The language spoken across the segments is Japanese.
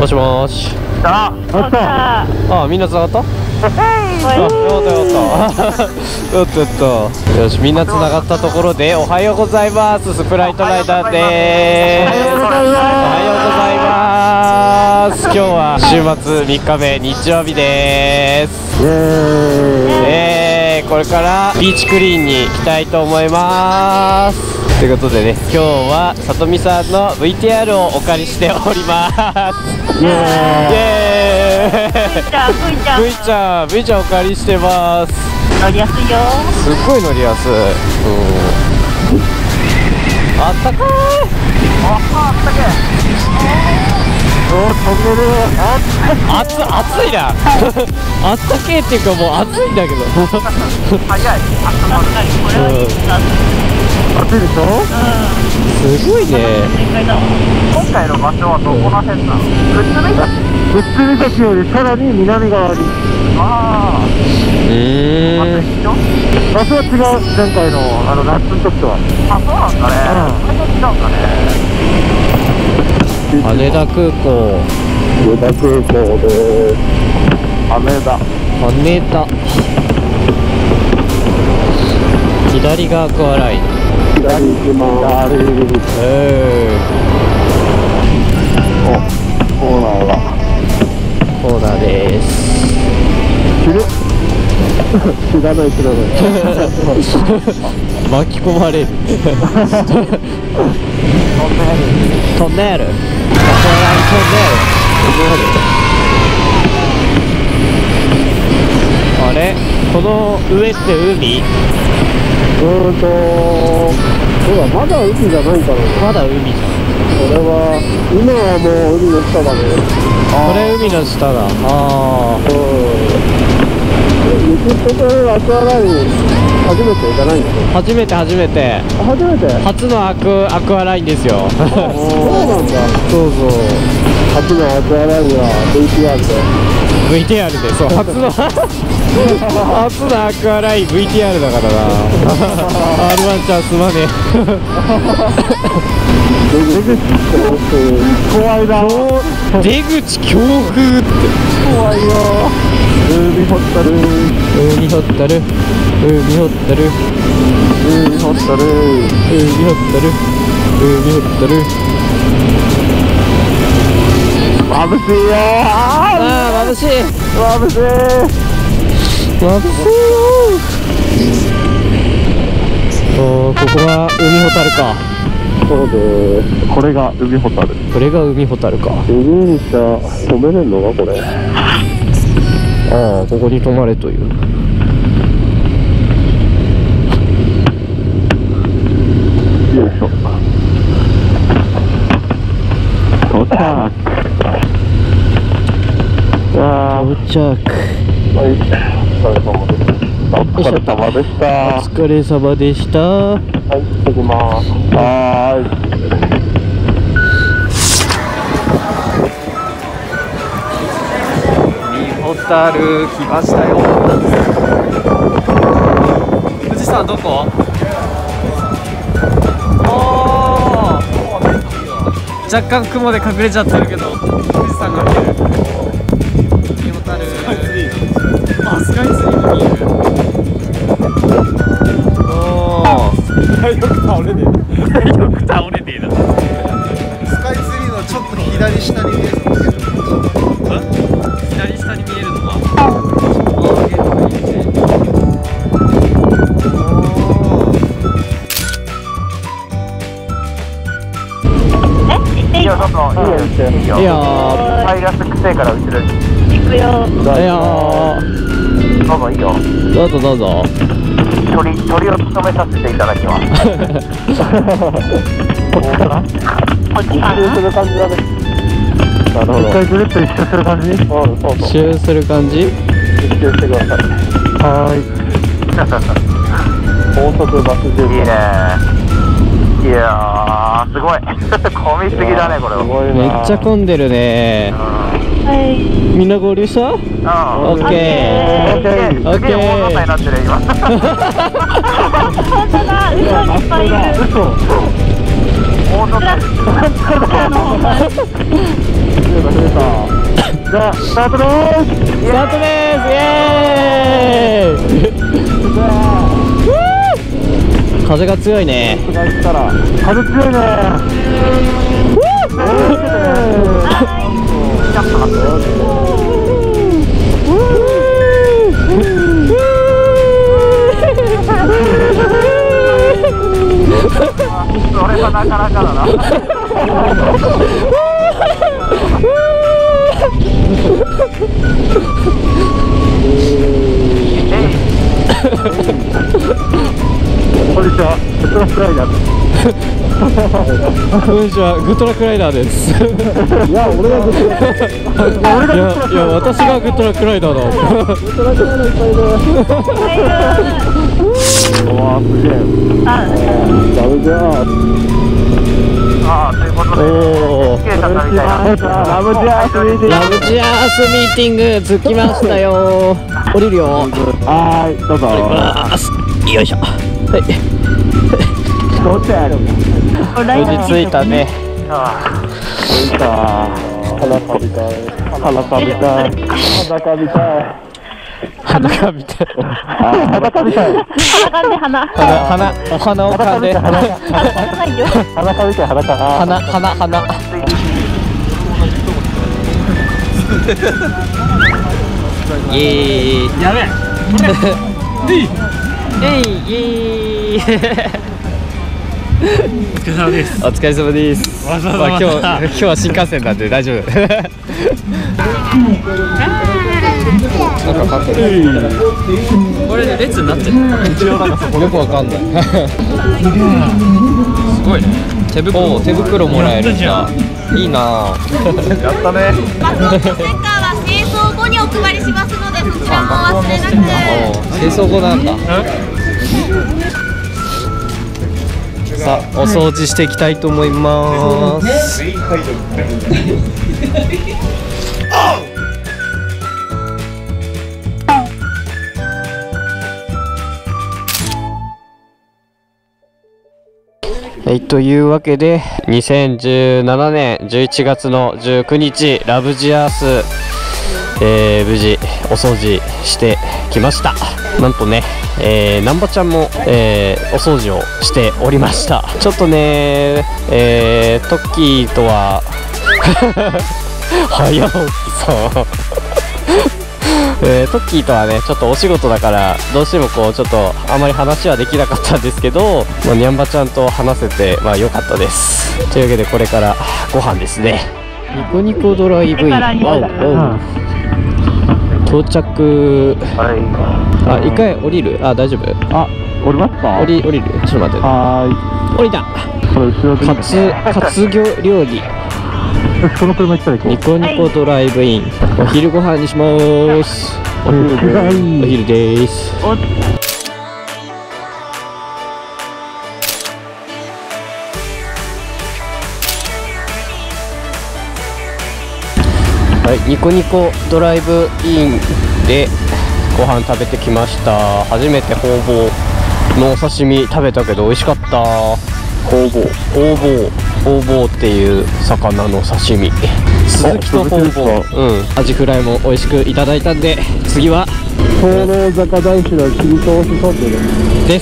もしもし。 あった。 あ、みんな繋がった？あ、やったよし、みんな繋がったところでおはようございます。スプライトライダーでーす。おはようございます。今日は週末3日目日曜日でーす。これからビーチクリーンに行きたいと思います。ということでね、今日はさとみさんの VTR をお借りしております。イエーイ。V ちゃんお借りしてます。 乗りやすいよ。 すっごい乗りやすい。あったかーい。 あったけ。飛んでる。 暑いな。あったけっていうかもう暑いんだけど。 早い。これはいいな。暑いでしょ。 すごいね。 今回の場所はどこら辺なの？富津岬よりさらに南側に。ああ。場所は違う。前回の夏の時とは。あ、そうなんだね。場所違うんだね。 羽田空港です。羽田。左がアクアライン。 左行きます。コーナーです。知らない。 巻き込まれる。トンネル。あれ、この上って海？ まだ海じゃないかな。 まだ海じゃん。 これは今はもう海の下だね。 これ海の下だ。 雪とかアクアライン初めてじゃないんですよ。 初めて。 初のアクアラインですよ。 そうなんだ。そう。初のアクアラインは VTR で、そう、初のアクアライン VTR だからな。R1 ちゃんすまねえ。 怖いな。 出口強風って怖いよ。海掘ったる。眩しいよ。 眩しいよ。ここが海ほたるか。 そうです。これが海ほたる。 か。 海にしか止めれんのかこれ。 ああ、ここに止まれという。 よいしょ。到着。 到着。 はい、お疲れ様でした。 お疲れ様でした。 はい、行ってきます。はーい。 ホタル来ましたよ。富士山どこ？若干雲で隠れちゃってるけど富士山が見える。ホタル。あ、スカイツリーも見える。よく倒れねえな。 スカイツリーのちょっと左下に見えるの。 左下に見えるのはいいよ、どうぞ。いいよ。タイヤすくせえから後ろに行くよ。 いやどうぞ。いいよ。 どうぞ。 鳥を務めさせていただきます。こっちかな？一周する感じだね。なるほど。一回ぐるっと一周する感じ？そう。 一周する感じ？ 一周してください。はーい。高速バスジェット。いいね。いやー、すごい。混みすぎだね、これは。 めっちゃ混んでるね。みんな合流した？オッケー。 すげえ大所帯になってる今。本当だ、後ろにいっぱいいる。 大所帯。じゃあスタートでーす。 スタートです。イエーイ。風が強いね。 風強いね。それはなかなかだな。こんにちは、グッドラックライダーです。 こんにちは、グッドラックライダーです。 いや、俺がグッドラックライダー。 いや、私がグッドラックライダーだ。 グッドラックライダーいっぱいいる。わあ、すげえ。ダメじゃあ。ということで、ラブジャースミーティング。 ラブジャースミーティング着きましたよ。降りるよ。 はい、どうぞ。 よいしょ。はい。 どっちやる。 無事着いたね。 着いた。裸みたい。裸みたい。裸みたい。 裸みたい。 裸みたい。 お花を噛んで。 裸みたい、裸。 花。イエーイ。 やべえ。 イエーイ。 お疲れ様です。 お疲れ様です。 わざわざまあ今日は新幹線なんで大丈夫。なんかかっこいい。これで列になってる。一応なんかそこよくわかんない。すごいね。手袋もらえるんだ。いいな。やったね。 バトンとステッカーは清掃後にお配りしますので、そちらもお忘れなく。 清掃後なんだ。さあ、お掃除していきたいと思います。はい、というわけで2017年11月の19日ラブジアース、無事お掃除してきました。なんとね、南波ちゃんも、お掃除をしておりました。ちょっとね、トッキーとは早起きさトッキーとはねちょっとお仕事だからどうしてもこうちょっとあまり話はできなかったんですけど、まあ、にゃんばちゃんと話せてまあ良かったです。というわけでこれからご飯ですね。ニコニコドライブイン、到着。あ、一回降りる。あ、大丈夫。 あ、降りますか。 降りる。ちょっと待って。降りた。活魚料理。 その車行ったら行こう。 ニコニコドライブイン。お昼ご飯にします。お昼です。はい、ニコニコドライブインでご飯食べてきました。初めてホウボウのお刺身食べたけど美味しかった。ホウボウっていう魚の刺身。鈴木とホウボウ、アジフライも美味しくいただいたんで、次は灯籠坂大師の切り通しトンネルです。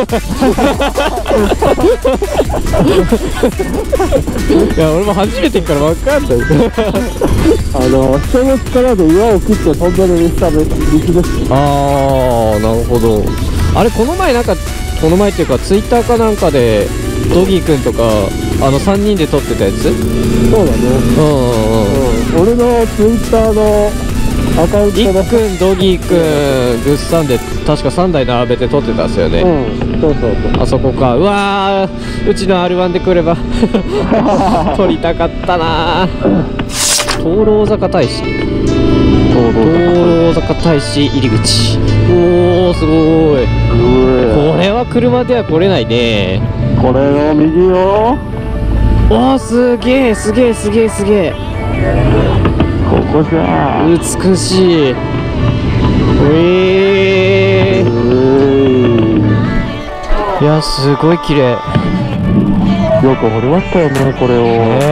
いや、俺も初めてから分かんない。 人の力で岩を切ってトンネルにした道です。 あー、なるほど。あれ、この前っていうかツイッターかなんかでドギーくんとか3人で撮ってたやつ。 そうだね。俺のツイッターのアカウントいっくん、ドギーくん、グッサンで確か3台並べて撮ってたんですよね。 そうあそこか。うわー、うちの R1 で来れば撮りたかったな。灯籠坂大使入り口。おー、すごい。これは車では来れないね。 これの右よ。 おー、すげえ。 ここじゃ美しい。いや、すごい綺麗。 よく掘りましたよね、これを。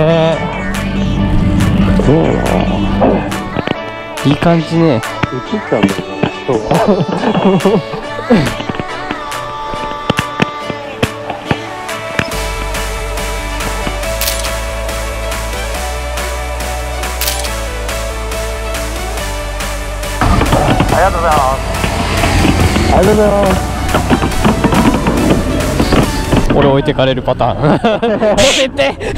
いい感じね。 映っちゃうんだよな、そう。ありがとうございます。ありがとうございます。 俺置いてかれるパターン。乗せて乗せて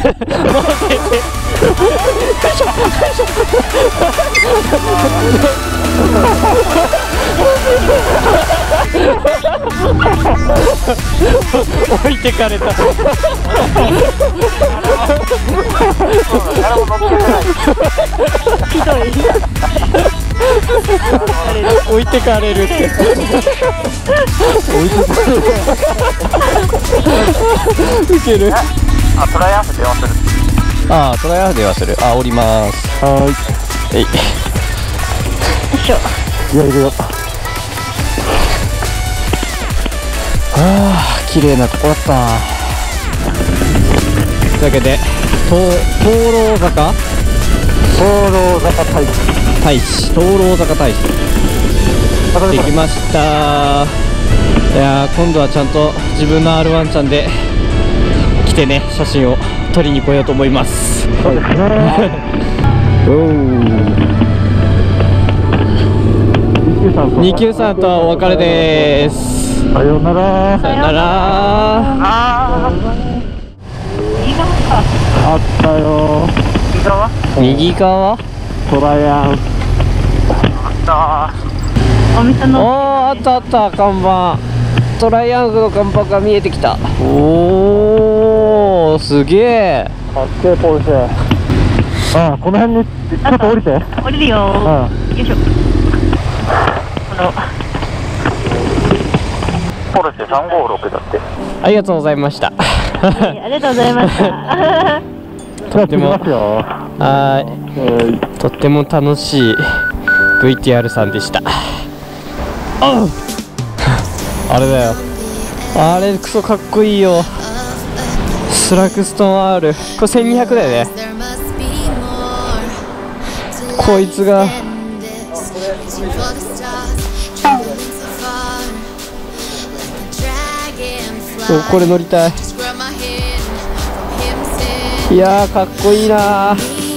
置いてかれた。 ひどい。 置いてかれるって。ウケる。 あ、トライアウト電話する。 ああ、トライアウト電話する。あ、降ります。 はーい。 えい。 よいしょ。いや、いるよ。 ああ、綺麗なとこだった。というわけで、灯籠坂大使、灯籠坂大使できました。いやー、今度はちゃんと自分の R1 ちゃんで来てね、写真を撮りに来ようと思います。 そうですね。 293とはお別れです。 さようなら。 さよなら。 あったよ。 右側トライアン。 お店のおー、あったあった、看板。トライアングルの看板が見えてきた。おー、すげえ。 かっけえポルシェ。ああ、この辺にちょっと降りて。 降りるよ。よいしょ。 ポルシェ356だって。 ありがとうございました。 ありがとうございました。 とっても、はい、とっても楽しい VTR さんでした。あれだよ、あれクソかっこいいよ。スラクストン R、これ1200だよね。こいつがこれ乗りたい。いやー、かっこいいなー。